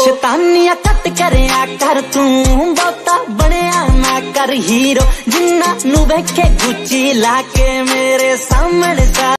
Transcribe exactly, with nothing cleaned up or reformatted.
शैतानियां cut करया कर तू बहुता बनया ना कर हीरो जिन्ना नू वेखे गुच्ची लाके मेरे सामने सा